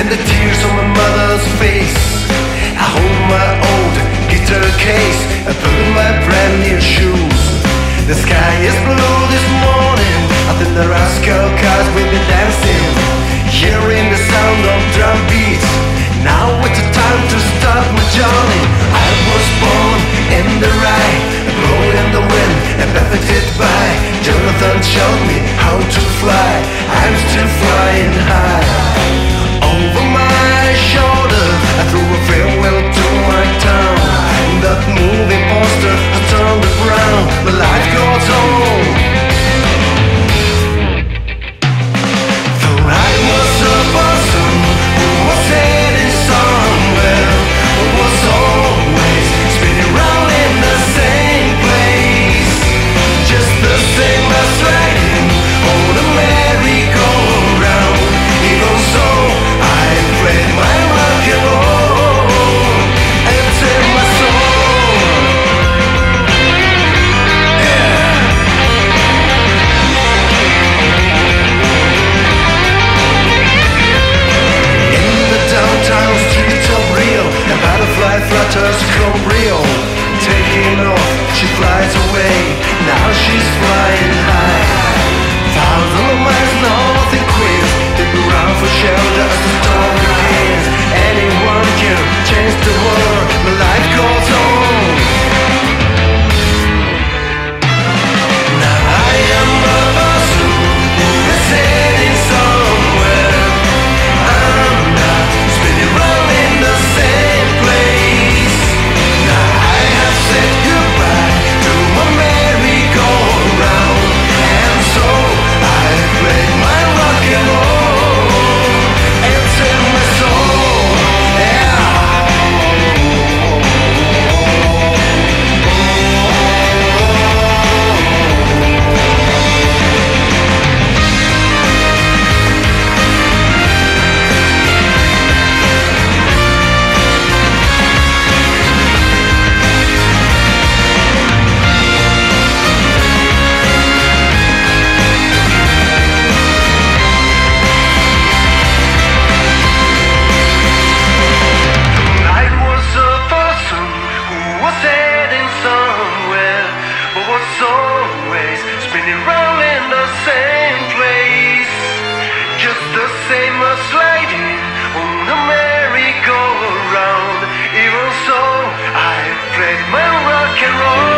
and the tears on my mother's face. I hold my old guitar case, I put on my brand new shoes. The sky is blue this morning, I think the rascal cars will be dancing, hearing the sound of drum beats. Now it's the time to start my journey. I was born in the rye, blowing in the wind and buffeted by. Jonathan showed me how to fly, I'm still flying high. Over my shoulder I threw a farewell to my town. That moving poster has turned around, but life goes on. Thought I was a person who was heading somewhere, who was always spinning round in the same place, just the same as riding on a merry-go-round. Even so, I played my rock and roll and tell my soul, yeah. In the downtown streets of Rio, a butterfly flutters from Rio. Taking off, she flies away, now she's flying high. Thousands of miles north in Queens, they go round for shelter as the storm begins. Anyone can change the world, but life goes on. Now I am a person who is heading somewhere. I'm not spinning round in the same place. Now I have said goodbye to my merry-go-round, and so I play my rock and roll and tell my soul, yeah. I was a person who was heading somewhere, but was always spinning round in the same place, just the same as sliding on a merry-go-round. Even so, I played my rock and roll.